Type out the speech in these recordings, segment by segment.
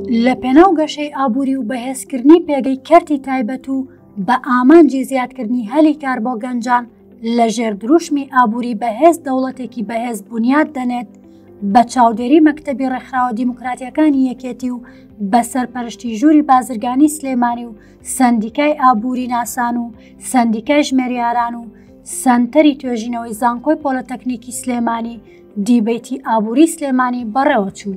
لە پێناو گەشەی ئابووری و بەهێزکردنی پێگەی کەرتی تایبەت و بە ئامانجی زیادکردنی هەلی کار بۆ گەنجان لە ژێر دروشمی ئابووری بەهێز دەوڵەتێکی بەهێز بنیاد دەنێت بە چاودێری مەکتەبی ڕێکخراوە دیموکراتیەکانی یەکێتی و بە سەرپەرشتی ژووری بازرگانی سلێمانی و سەندیکای ئابووری ناسان و سەندیکای ژمێریاران و سەنتەری توێژینەوەی زانکۆی پۆلۆتەکنیکی سلێمانی دیبەیتی ئابووری سلێمانی بەڕێوە چوو.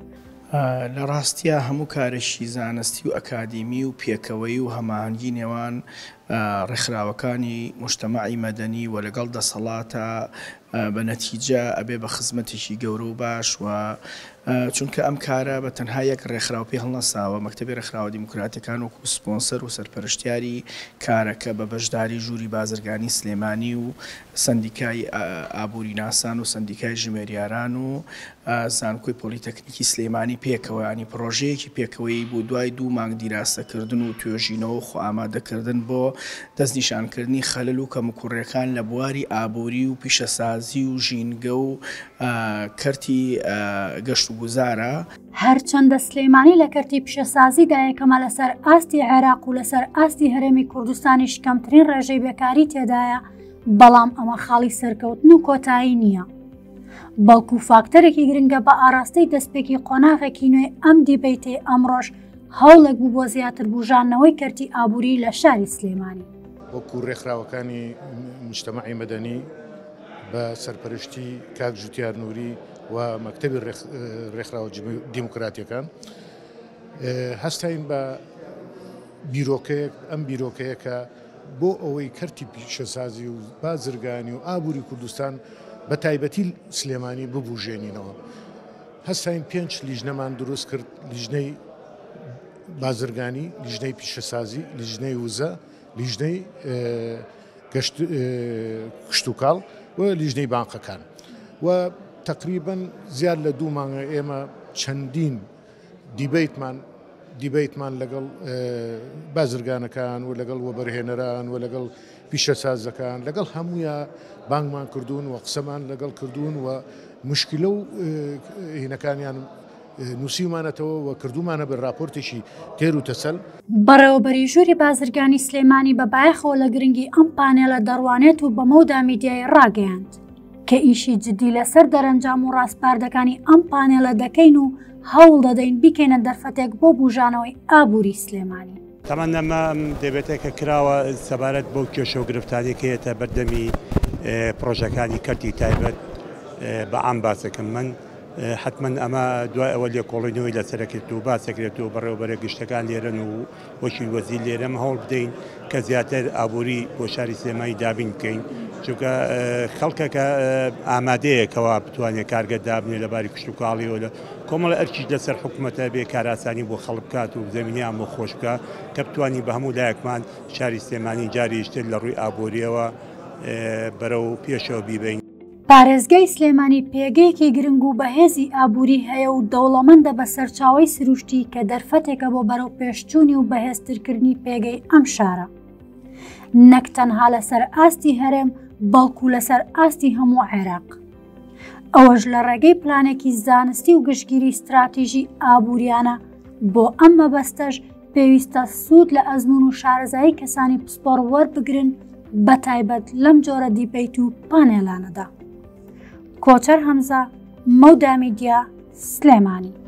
لە ڕاستیە هەموو کارێکی زانستی و ئەکادیمی و پێکەوەی و هەماهەنگی نێوان ڕێکخراوەکانی مجتەمەعی مەدەنی و لەگەڵ دەسەڵاتە بە نەتیجە ئەبێ بە خزمەتێکی گەورە و باش و چونکە ئەم کارە بە تەنها یەک ڕێکخراو پێ هەڵنەساوە مەکتەبی ڕێکخراوە دیموکراتیەکان وەکو سپۆنسەر و سەرپەرشتیاری کارەکە بە بەشداری ژووری بازرگانی سلێمانی و سەندیکای ئابووری ناسان و سەندیکای ژمێریاران و زانکۆی پۆلیتەکنیکی سلێمانی پێکەوەیانی پرۆژەیەکی پێکەوەی بوو دوای 2 مانگ دیراستەکردن و توێژینەوە خۆ ئامادەکردن بۆ دەستنیشانکردنی خەلەل و کەموکوڕیەکان لە بواری ئابووری و پیشەسازی و ژینگە و کەرتی گەشت و گوزارە. هەرچەندە سلێمانی لە کەرتی پیشەسازیدا یەکەمە لەسەر ئاستی عێراق و لەسەر ئاستی هەرێمی کوردستانیش کەمترین ڕێژەی بێکاری تێدایە، بەڵام ئەمە خاڵی سەرکەوتن و کۆتایی نییە. بەڵکو فاکتەرێکی گرنگە بە ئاراستەی دەستپێکی قۆناغێکی نوێی ئەم دیبەیتەی ئەمڕۆژ هەوڵێک بوو بۆ زیاتر بژانەوەی کەرتی ئابووری لە شاری سلێمانی. وەکو ڕێکخراوەکانی مجتەمەعی مەدەنی بە سەرپەرشتی کاک جوتیار نووری و مەکتەبی ڕێکخراوە دیموکراتیەکان هەستاین بە بیرۆکەیەک ئەم بیرۆکەیەکە بۆ ئەوەی کەرتی پیشەسازی و بازرگانی و ئابووری کوردستان بە تایبەتی سلێمانی ببوژێنینەوە. هەستاین 5 لیژنەمان دروست کرد، لیژنەی بازرگانی، لیژنەی پیشەسازی، لیژنەی وزە، لیژنەی کشتوکاڵ و لیژنەی بانقەکان و تقریباً زیاد لە 2 مانگە ئێمە چەندین دیبەیتمان لەگەڵ بازرگانەکان و لەگەڵ وەبەرهێنەران و لەگەڵ پیشەسازەکان لەگەڵ هەموویە بانگمان کردوون و قسەمان لەگەڵ کردوون و مشکلە و هینەکانیان نووسیمانەتەوە و کردومانە بە راپۆرتێکی تێر و تەسەل. بەڕێوەبەری ژووری بازرگانی سلێمانی بە بایەخەوە لە گرنگی ئەم پانێلە دەڕوانێت و بەمەودا میدیای ڕاگەیاند کە ئیشی جددی لەسەر دەرەنجام و ڕاستپاردەکانی ئەم پانێلە دەکەین و هەوڵ دەدەین بیکەینە دەرفەتێک بۆ بوژانەوەی ئابووری سلێمانی. تەمەنەمە دەبێتێکە کراوە سەبارەت بۆ کێشە و گرفتاریەکەیەتە بەردەمی پرۆژەکانی کەرتی تایبەت بە ئام باسەکەم من حتمما ئەمە دوای ئەوە لێکۆڵینەوەی لەسەرەکرێت و باسەکرێت و بەڕێوەبەرە گشتەکان لێرن و وەکی وەزیر لێرەم هەوڵ بدەین کە زیاتر ئابووری بۆ شاری سلێمانی دابین بکەین چونکە خەڵکەکە ئامادەیەکەوە بتوانێت کارگەر دابنێ لەباری کشتوکاڵی و لە کۆمەڵە ئەرکی لەسەر حکوومەتە بێ کاراسانی بۆ خەڵک بکات و زەمینیان بۆ خۆش بکە کە بتوانی بە هەموو لایەکمان شاری سلێمانی جاریشتر لە ڕووی ئابووریەوە بەرەو پێشەوە بیبین. پارێزگای سلێمانی پێگەیەکی گرنگ و بەهێزی ئابووری هەیە و دەوڵەمەندە بە سەرچاوەی سروشتی کە دەرفەتێکە بۆ بەرەو پێشچوونی و بەهێزترکردنی پێگەی ئەم شارە، نەک تەنها لەسەر ئاستی هەرێم بەڵکو لەسەر ئاستی هەموو عێراق. ئەوەش لە ڕێگەی پلانێکی زانستی و گشتگیری استراتیژی ئابووریانە. بۆ ئەم مەبەستەش پێویستە سوود لە ئەزمون و شارەزایی کەسانی پسپۆڕ وەربگرن بە تایبەت لەم جۆرە دیبەیت و پانێلانەدا. کۆچەر هەمزە، مەودا میدیا، سلێمانی.